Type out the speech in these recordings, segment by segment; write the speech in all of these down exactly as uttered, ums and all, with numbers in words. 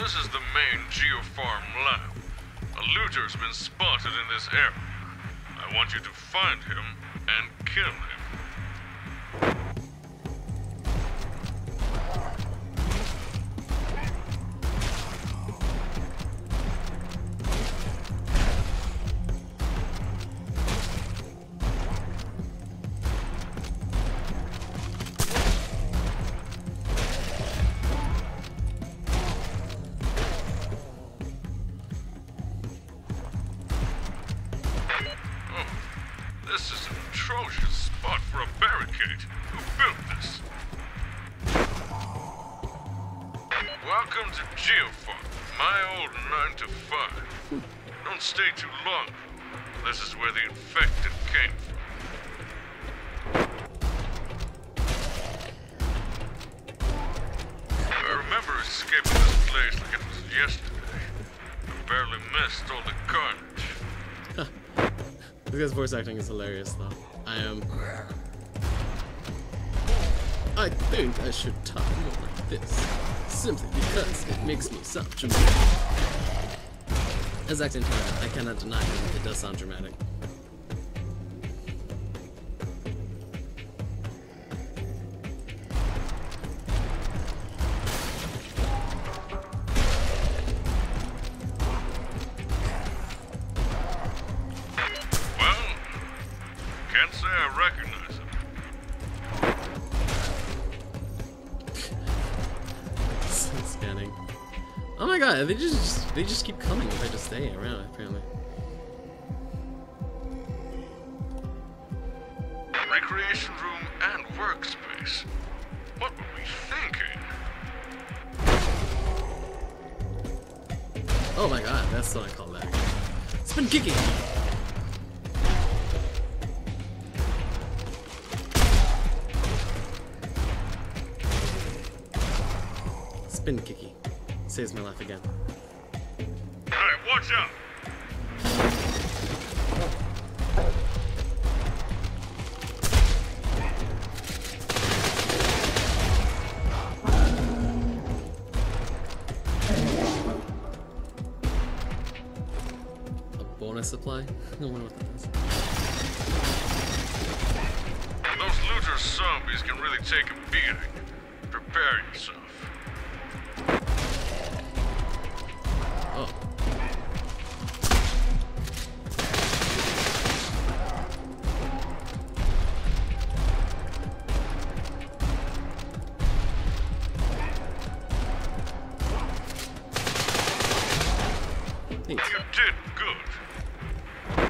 This is the main geofarm lab. A looter's been spotted in this area. I want you to find him and kill him. This is an atrocious spot for a barricade. Who built this? Welcome to Geofarm, my old nine to five. Don't stay too long. This is where the infected came from. I remember escaping this place like it was yesterday. I barely missed all the carnage. This guy's voice acting is hilarious, though. I am. I think I should talk more like this, simply because it makes me sound dramatic. As acting talent, I cannot deny that it does sound dramatic. Can't say I recognize him. Scanning. Oh my god, they just they just keep coming if I just stay around, apparently. Recreation room and workspace. What were we thinking? Oh my god, that's what I call that. Spin kicking! Spin kicky. Saves my life again. Alright, watch out! A bonus supply? I wonder what that is. Those looter zombies can really take a beating. Prepare yourself. Oh. Thanks. You did good.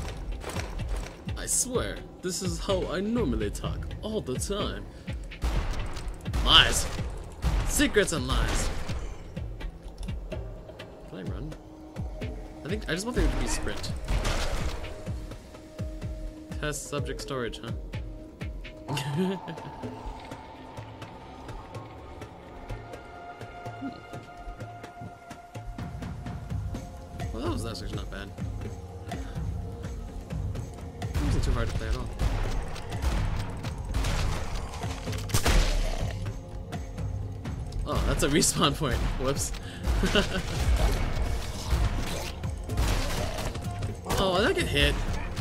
I swear, this is how I normally talk all the time. Lies. Secrets and lies. Can I run? I think I just want there to be sprint. Test subject storage, huh? hmm. Well, that was actually not bad. It wasn't too hard to play at all. Oh, that's a respawn point. Whoops. Oh, did I get hit?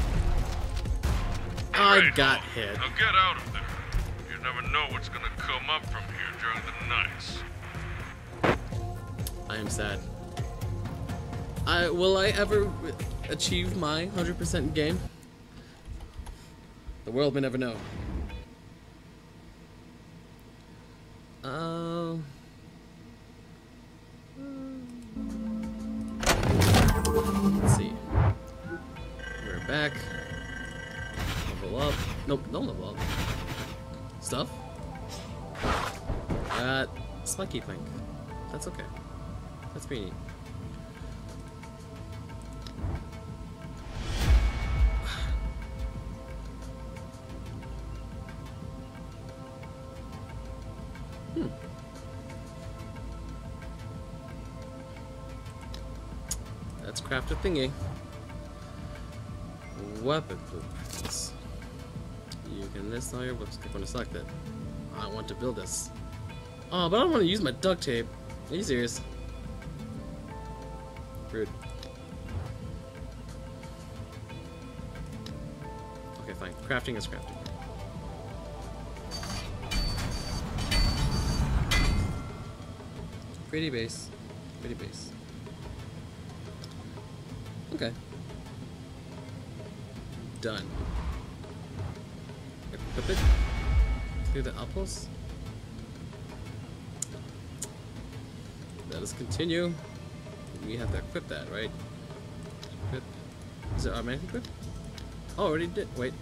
I Great. got hit. Now get out of there. You never know what's gonna come up from here during the nights. I am sad. I will I ever achieve my one hundred percent game? The world may never know. Uh, let's see. We're back. Level up. Nope, no level up. Stuff. Got Spiky Plank. That's okay. That's pretty neat. Hmm. Let's craft a thingy. Weapon blueprints. You can list all your books. Click on to select it. I want to build this. Oh, but I don't want to use my duct tape. Are you serious? Rude. Okay, fine. Crafting is crafting. Pretty base. Pretty base. Okay. Done. Equip it through the outpost. Let us continue. We have to equip that, right? Equip. Is it automatic equip? Oh, already did. Wait.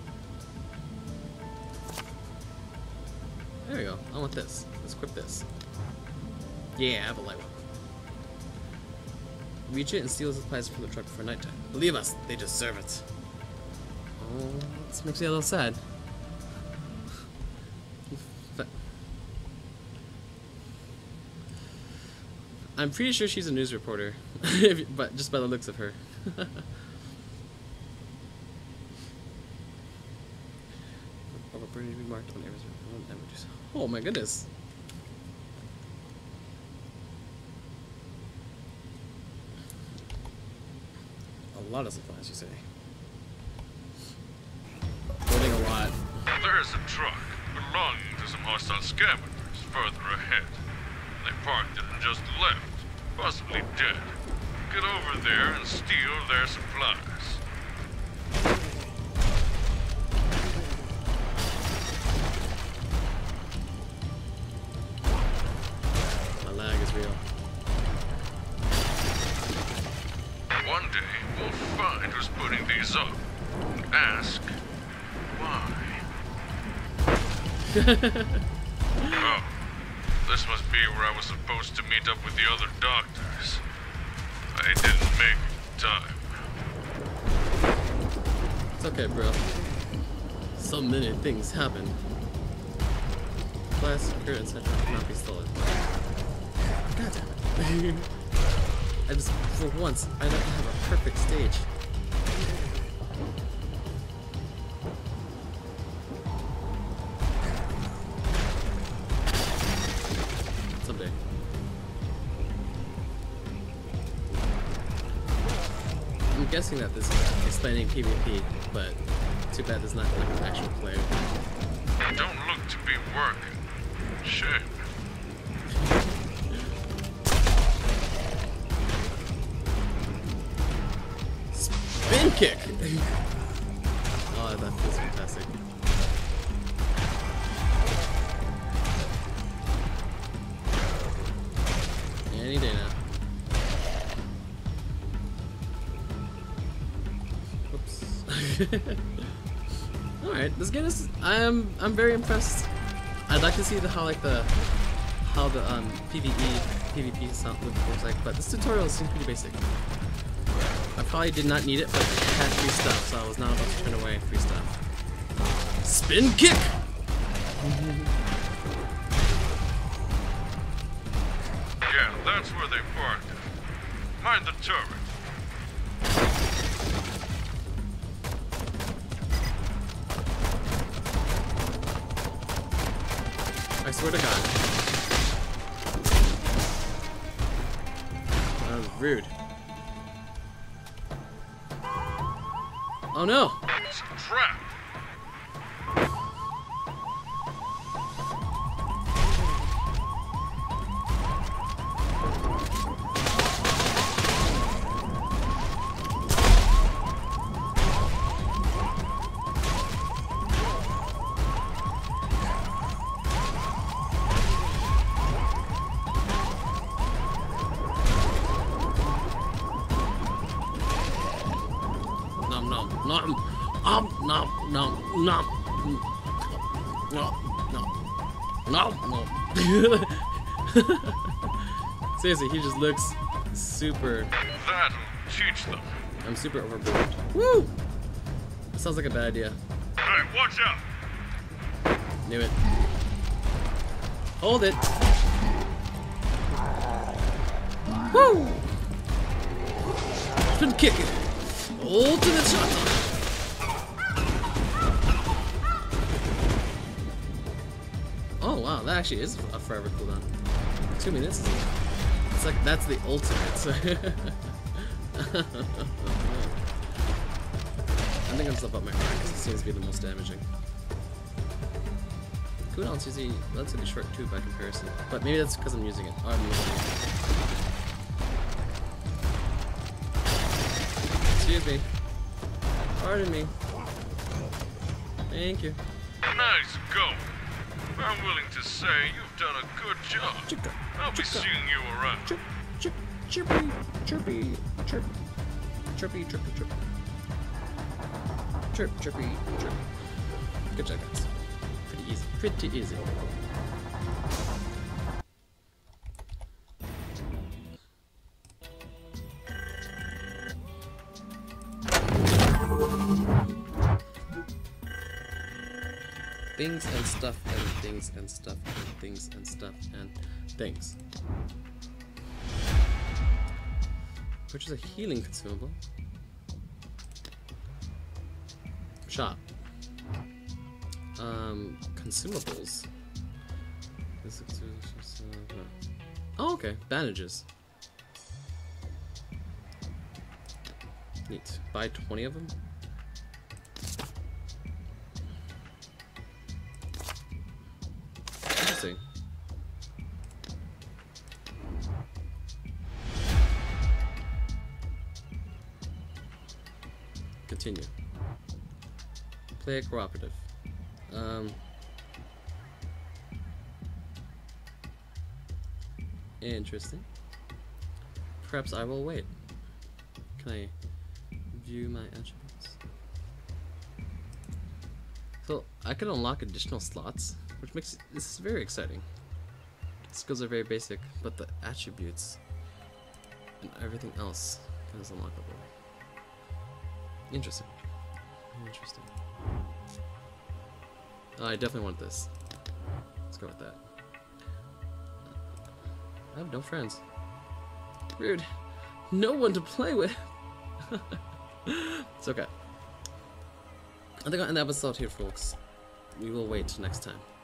There we go. I want this. Let's equip this. Yeah, I have a light one. Reach it and steal the supplies from the truck before nighttime. Believe us, they deserve it. Oh, this makes me a little sad. I'm pretty sure she's a news reporter, but just by the looks of her. Oh my goodness. A lot of supplies, you say? Holding a lot. There is a truck belonging to some hostile scavengers further ahead. They parked it and just left, possibly dead. Get over there and steal their supplies. My lag is real. One day, we'll find who's putting these up and ask why. Oh, this must be where I was supposed to meet up with the other doctors. I didn't make time. It's okay, bro. So many things happen. Glass, secure, et cetera cannot be stolen. God damn it. I just, for once, I like to have a perfect stage. Someday. I'm guessing that this is explaining PvP, but too bad there's not like an actual player. Don't look to be working. Shame. Spin kick! Oh, that feels fantastic. Any day now. Whoops. Alright, this game is I'm I'm very impressed. I'd like to see the how like the how the um PvE PvP sound looks like, but this tutorial seems pretty basic. I probably did not need it, but it had free stuff, so I was not about to turn away free stuff. Spin kick! Yeah, that's where they parked it. Mind the turret. I swear to God. That was rude. Oh no! It's a trap. Nom nom nom nom nom nom nom nom nom nom. Seriously, he just looks super. That'll teach them. I'm super overboard. Woo! That sounds like a bad idea. Hey, watch out! Knew it. Hold it. Woo! Spin kick it. Ultimate shot. Oh wow, that actually is a forever cooldown. Two minutes. It's like that's the ultimate. I think I'm still up my crack because it seems to be the most damaging. Cooldown's usually relatively short too by comparison, but maybe that's because I'm using it. Oh, I'm using it. Excuse me. Pardon me. Thank you. Nice going. I'm willing to say you've done a good job. Chicka, I'll be chicka. seeing you around. Chirp, chirp, chirpy, chirpy, chirp, chirpy, chirpy, chirp. Chirp, chirpy, chirp. Good job, guys. Pretty easy. Pretty easy. Things and stuff and things and stuff and things and stuff and things. Which is a healing consumable. Shop. Um, consumables. This is, uh, oh, okay. Bandages. Neat. Buy twenty of them. Interesting. Continue. Play a cooperative. Um, interesting. Perhaps I will wait. Can I view my attributes? So I can unlock additional slots, which makes this is very exciting. Skills are very basic, but the attributes and everything else is unlockable. Interesting. Interesting. Oh, I definitely want this. Let's go with that. I have no friends. Rude. No one to play with. It's okay. I think I'll end the episode here, folks. We will wait next time.